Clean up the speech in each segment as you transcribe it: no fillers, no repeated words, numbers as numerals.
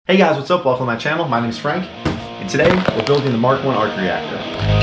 Hey guys, what's up? Welcome to my channel. My name is Frank, and today we're building the Mark 1 arc reactor.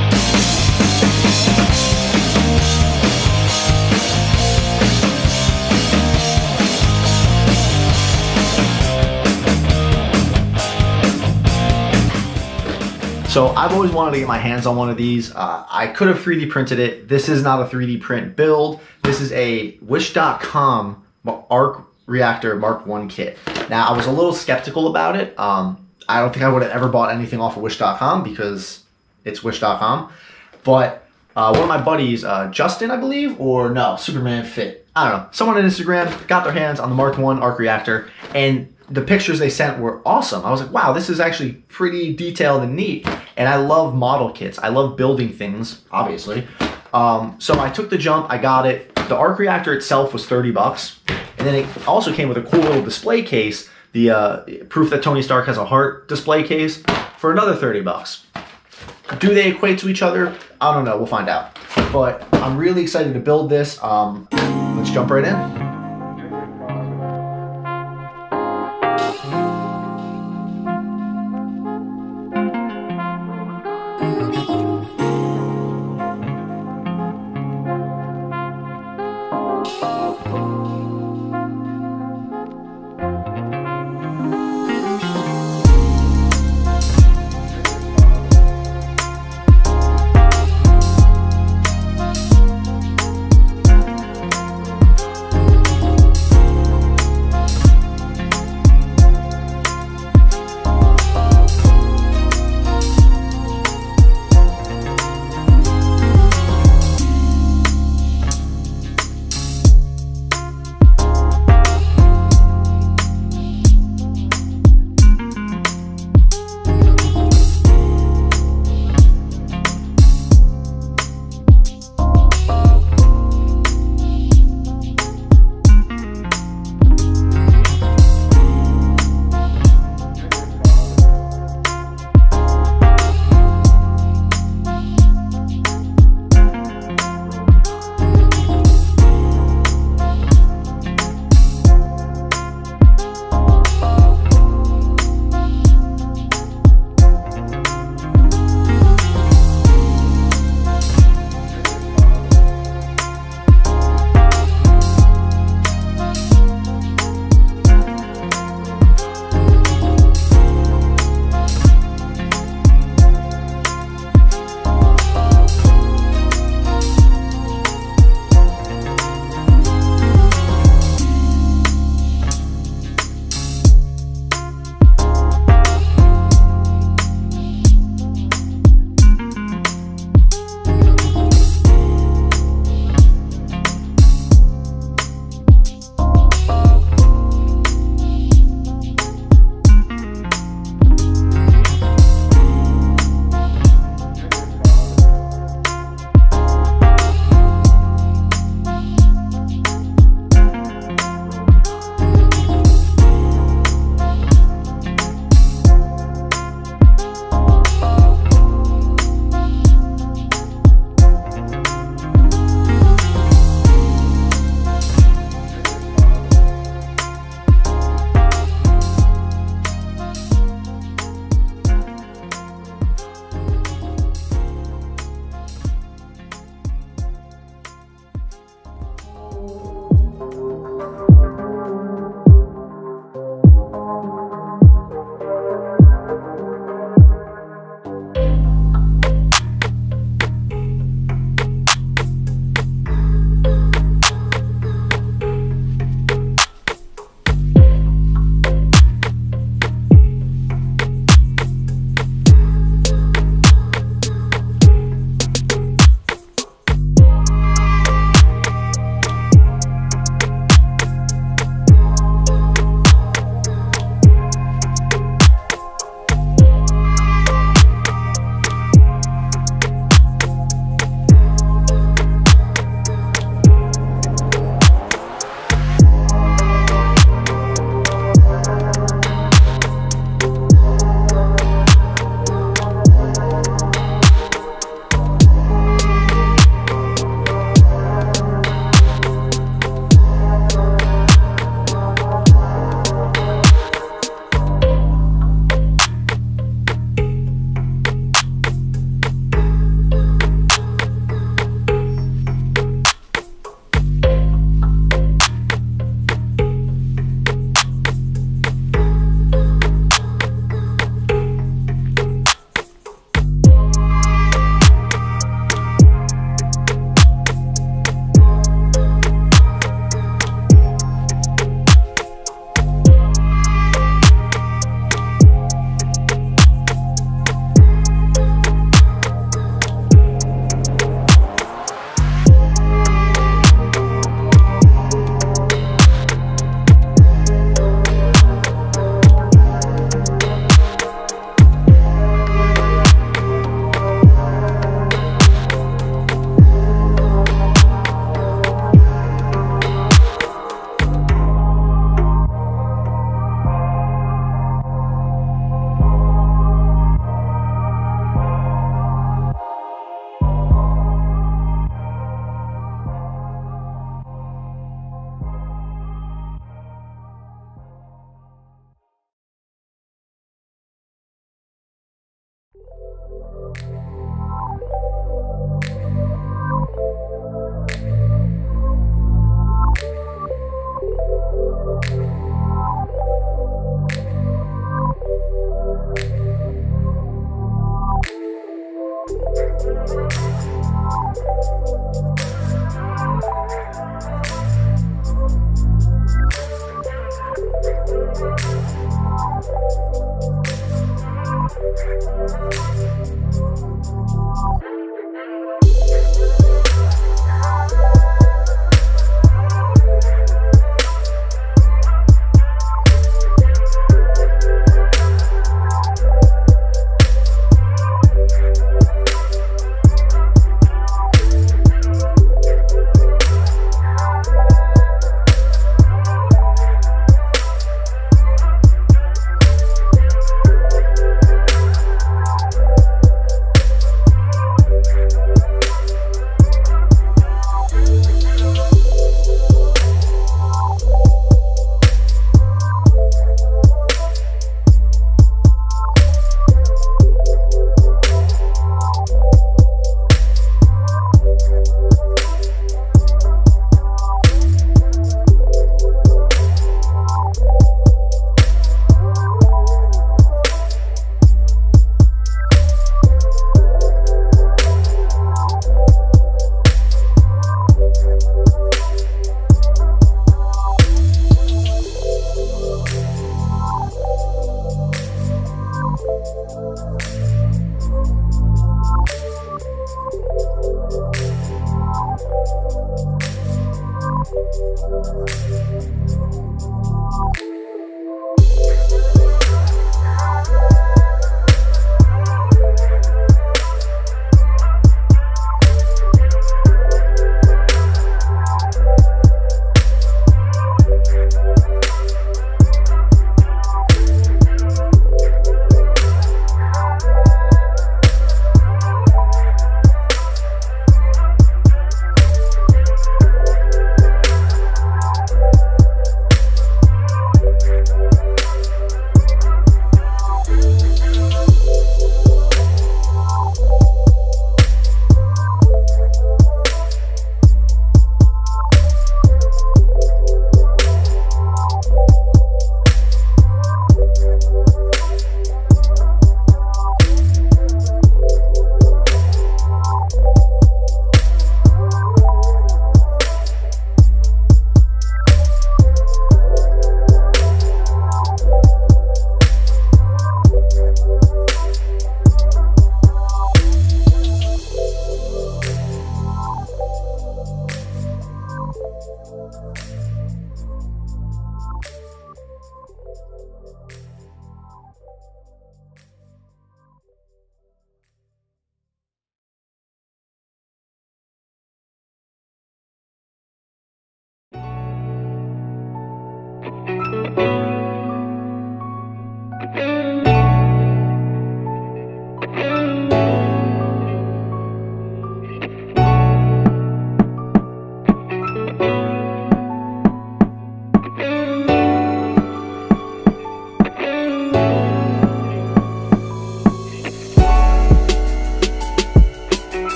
So I've always wanted to get my hands on one of these. I could have 3D printed it. This is not a 3D print build. This is a Wish.com arc reactor Mark 1 kit. Now, I was a little skeptical about it. I don't think I would have ever bought anything off of Wish.com because it's Wish.com. But one of my buddies, Justin, I believe, or no, Superman Fit, I don't know, someone on Instagram got their hands on the Mark 1 arc reactor, and the pictures they sent were awesome. I was like, wow, this is actually pretty detailed and neat. And I love model kits. I love building things, obviously. So I took the jump, I got it. The arc reactor itself was 30 bucks. And then it also came with a cool little display case, the proof that Tony Stark has a heart display case, for another 30 bucks. Do they equate to each other? I don't know, we'll find out. But I'm really excited to build this. Let's jump right in.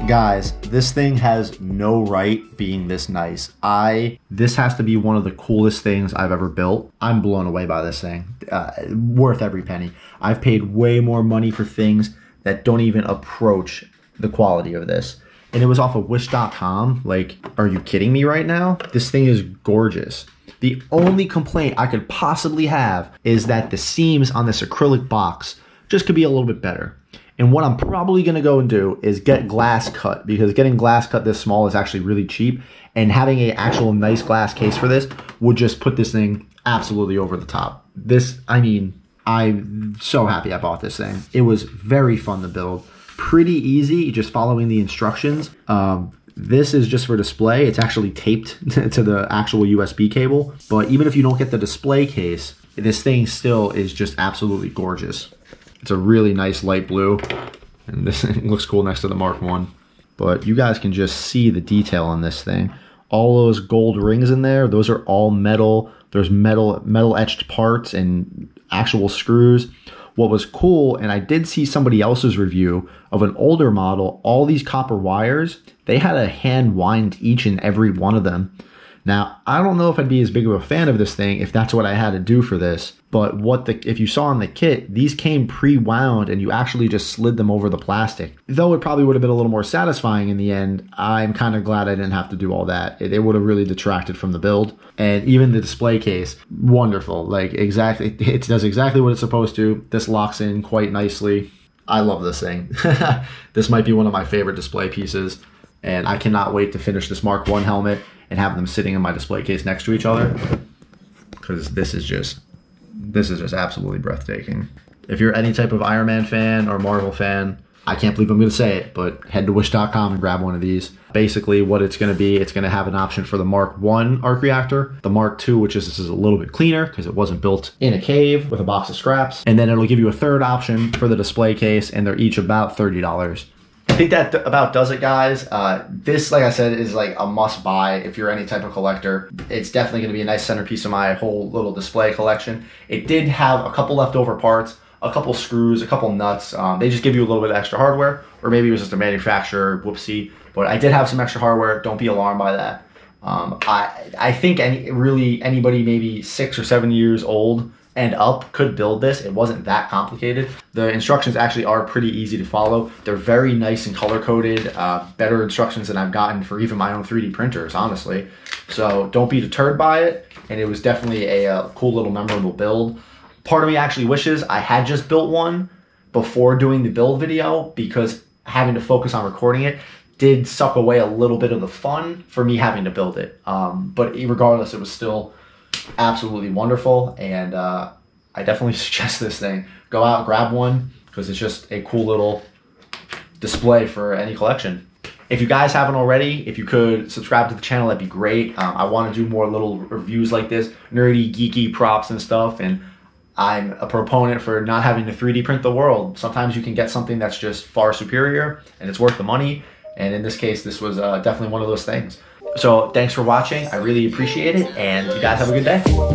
Guys, this thing has no right being this nice. This has to be one of the coolest things I've ever built. I'm blown away by this thing. Worth every penny. I've paid way more money for things that don't even approach the quality of this. And it was off of Wish.com. Like, are you kidding me right now? This thing is gorgeous. The only complaint I could possibly have is that the seams on this acrylic box just could be a little bit better. And what I'm probably going to go and do is get glass cut, because getting glass cut this small is actually really cheap. And having an actual nice glass case for this would just put this thing absolutely over the top. I'm so happy I bought this thing. It was very fun to build. Pretty easy, just following the instructions. This is just for display. It's actually taped to the actual USB cable. But even if you don't get the display case, this thing still is just absolutely gorgeous. It's a really nice light blue, and this thing looks cool next to the Mark 1. But you guys can just see the detail on this thing. All those gold rings in there, those are all metal. There's metal etched parts and actual screws. What was cool, and I did see somebody else's review of an older model, all these copper wires, they had a hand wind each and every one of them. Now, I don't know if I'd be as big of a fan of this thing if that's what I had to do for this, but if you saw in the kit, these came pre-wound and you actually just slid them over the plastic. Though it probably would have been a little more satisfying in the end, I'm kind of glad I didn't have to do all that. It would have really detracted from the build. And even the display case, wonderful. Like, exactly, it does exactly what it's supposed to. This locks in quite nicely. I love this thing. This might be one of my favorite display pieces, and I cannot wait to finish this Mark 1 helmet and have them sitting in my display case next to each other, because this is just absolutely breathtaking. If you're any type of Iron Man fan or Marvel fan, I can't believe I'm going to say it, but head to Wish.com and grab one of these. Basically what it's going to be, it's going to have an option for the Mark 1 arc reactor, the Mark 2, which is a little bit cleaner because it wasn't built in a cave with a box of scraps, and then it'll give you a third option for the display case, and they're each about $30. I think that about does it, guys. This, like I said, is like a must buy if you're any type of collector. It's definitely going to be a nice centerpiece of my whole little display collection. It did have a couple leftover parts, a couple screws, a couple nuts. They just give you a little bit of extra hardware, or maybe it was just a manufacturer whoopsie. But I did have some extra hardware. Don't be alarmed by that. I think anybody maybe 6 or 7 years old and up could build this. It wasn't that complicated. The instructions actually are pretty easy to follow. They're very nice and color-coded, better instructions than I've gotten for even my own 3D printers, honestly. So don't be deterred by it, and it was definitely a cool little memorable build. Part of me actually wishes I had just built one before doing the build video, because having to focus on recording it did suck away a little bit of the fun for me having to build it. But regardless, it was still absolutely wonderful, and I definitely suggest this thing. Go out, grab one, because it's just a cool little display for any collection. If you guys haven't already, if you could subscribe to the channel, that'd be great. I want to do more little reviews like this, nerdy, geeky props and stuff, and I'm a proponent for not having to 3D print the world. Sometimes you can get something that's just far superior, and it's worth the money, and in this case, this was definitely one of those things. So thanks for watching. I really appreciate it, and you guys have a good day.